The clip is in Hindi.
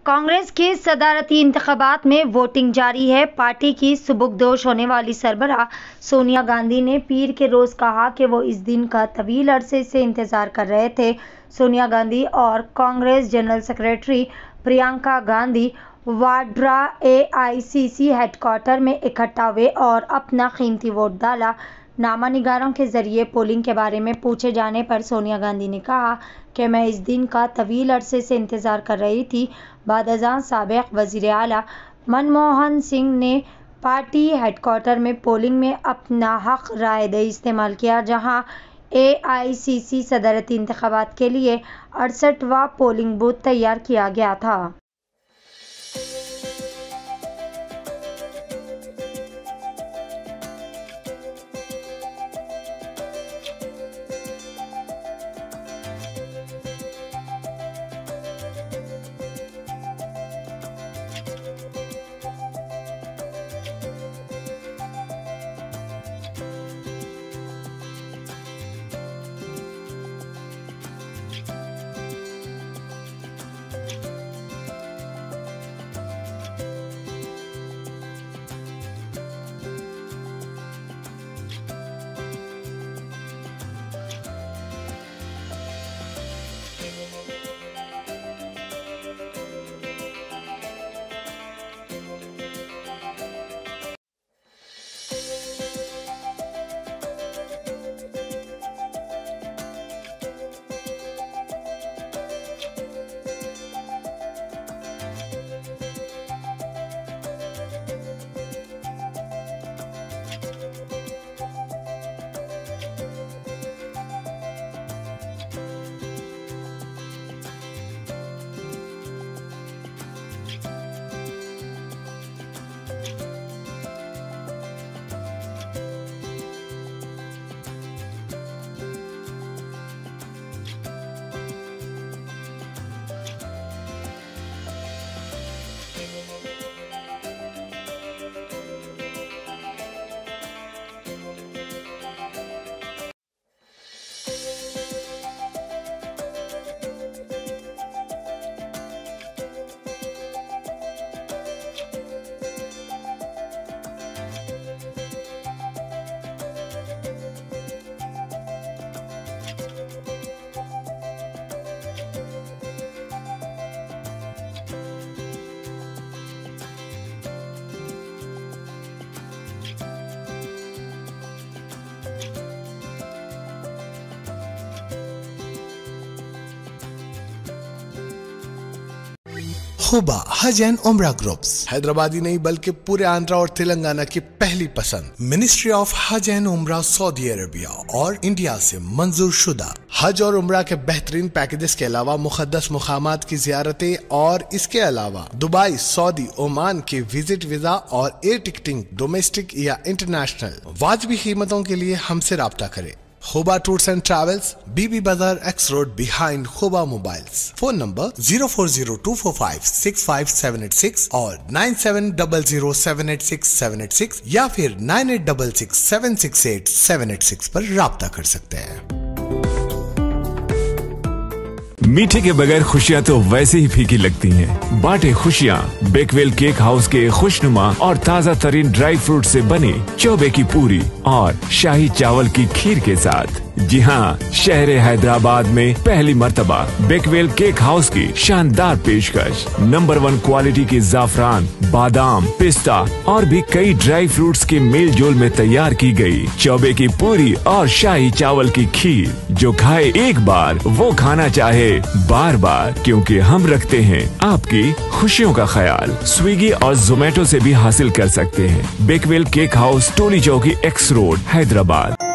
कांग्रेस के सदारती इंतखाबात में वोटिंग जारी है। पार्टी की सुबुकदोश होने वाली सरबराह सोनिया गांधी ने पीर के रोज कहा कि वो इस दिन का तवील अरसे से इंतजार कर रहे थे। सोनिया गांधी और Congress general secretary Priyanka Gandhi Vadra AICC headquarter में इकट्ठा हुए और अपना कीमती वोट डाला। नामा निगारों के जरिए पोलिंग के बारे में पूछे जाने पर सोनिया गांधी ने कहा कि मैं इस दिन का तवील अरसे से इंतज़ार कर रही थी। बाद-अज़ां साबिक़ वज़ीर आला मनमोहन सिंह ने पार्टी हेडक्वार्टर में पोलिंग में अपना हक राय दही इस्तेमाल किया, जहां AICC सदरती इंतखाबात के लिए 68वां पोलिंग बूथ तैयार किया गया था। खुबा हज एंड उम्रा ग्रुप्स हैदराबादी नहीं बल्कि पूरे आंध्रा और तेलंगाना की पहली पसंद। मिनिस्ट्री ऑफ हज एंड उम्रा सऊदी अरबिया और इंडिया से मंजूर शुदा। हज और उम्रा के बेहतरीन पैकेजेस के अलावा मुकद्दस मुकामात की जियारतें और इसके अलावा दुबई, सऊदी, ओमान के विजिट वीजा और एयर टिकटिंग डोमेस्टिक या इंटरनेशनल वाजिबी कीमतों के लिए हमसे राब्ता करें। Khuba tours and travels, Bibi Bazaar X road behind Khuba mobiles. Phone number 0402456576 और 9700786786 या फिर 9866768786 पर राब्ता कर सकते हैं। मीठे के बगैर खुशियाँ तो वैसे ही फीकी लगती हैं। बांटे खुशियाँ बेकवेल केक हाउस के खुशनुमा और ताज़ा तरीन ड्राई फ्रूट से बनी चौबे की पूरी और शाही चावल की खीर के साथ। जी हाँ, शहर हैदराबाद में पहली मर्तबा बेकवेल केक हाउस की शानदार पेशकश। नंबर 1 क्वालिटी की जाफरान, बादाम, पिस्ता और भी कई ड्राई फ्रूट्स के मेल जोल में तैयार की गई चौबे की पूरी और शाही चावल की खीर, जो खाए एक बार वो खाना चाहे बार बार, क्योंकि हम रखते हैं आपकी खुशियों का ख्याल। स्विगी और जोमेटो से भी हासिल कर सकते हैं। बेकवेल केक हाउस, टोली चौकी X रोड, हैदराबाद।